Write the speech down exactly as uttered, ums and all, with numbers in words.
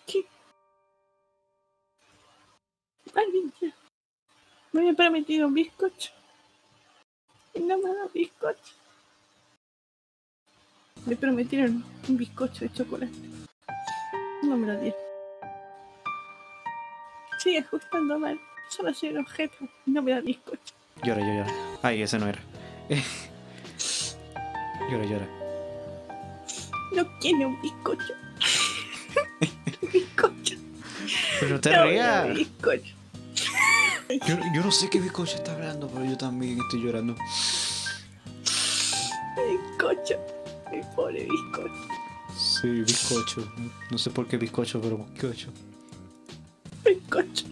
¿Qué? Alguien ya me había prometido un bizcocho y no me ha dado bizcocho. Me prometieron un bizcocho de chocolate. No me lo dieron. Sigue ajustando mal. Solo soy un objeto y no me da bizcocho. Llora, llora. Ay, ese no era. Llora, llora. No quiero un bizcocho. Un bizcocho. Pero te No, rías. no, bizcocho. Yo, yo no sé qué bizcocho está hablando, pero yo también estoy llorando. Bizcocho. Mi pobre bizcocho. Sí, bizcocho. No sé por qué bizcocho, pero bizcocho. Bizcocho.